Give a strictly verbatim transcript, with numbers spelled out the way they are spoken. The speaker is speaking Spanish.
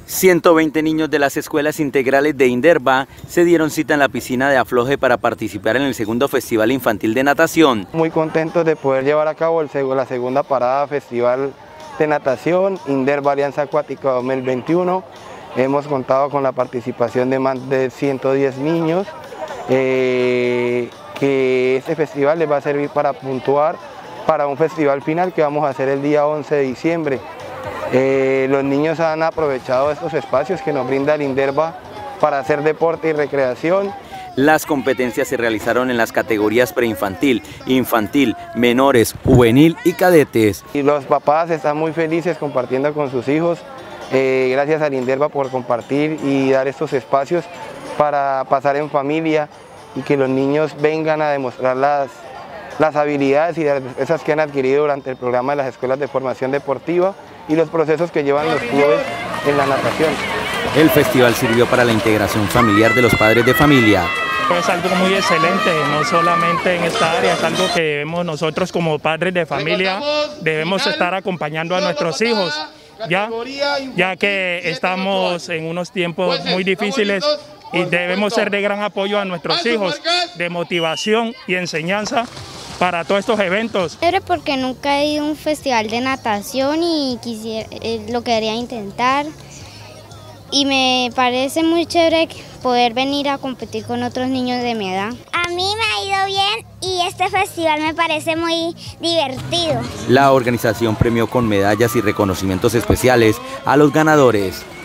ciento veinte niños de las escuelas integrales de Inderva se dieron cita en la piscina de Afloje para participar en el segundo Festival Infantil de Natación. Muy contentos de poder llevar a cabo el, la segunda parada Festival de Natación Inderva Alianza Acuática dos mil veintiuno. Hemos contado con la participación de más de ciento diez niños, eh, que este festival les va a servir para puntuar para un festival final que vamos a hacer el día once de diciembre. Eh, los niños han aprovechado estos espacios que nos brinda el Inderva para hacer deporte y recreación. Las competencias se realizaron en las categorías preinfantil, infantil, menores, juvenil y cadetes. Y los papás están muy felices compartiendo con sus hijos. Eh, gracias al Inderva por compartir y dar estos espacios para pasar en familia y que los niños vengan a demostrar las, las habilidades y esas que han adquirido durante el programa de las escuelas de formación deportiva y los procesos que llevan los clubes en la natación. El festival sirvió para la integración familiar de los padres de familia. Es algo muy excelente, no solamente en esta área, es algo que debemos nosotros como padres de familia, debemos estar acompañando a nuestros hijos, ya, ya que estamos en unos tiempos muy difíciles y debemos ser de gran apoyo a nuestros hijos, de motivación y enseñanza para todos estos eventos. Porque nunca he ido a un festival de natación y quisiera, eh, lo quería intentar. Y me parece muy chévere poder venir a competir con otros niños de mi edad. A mí me ha ido bien y este festival me parece muy divertido. La organización premió con medallas y reconocimientos especiales a los ganadores.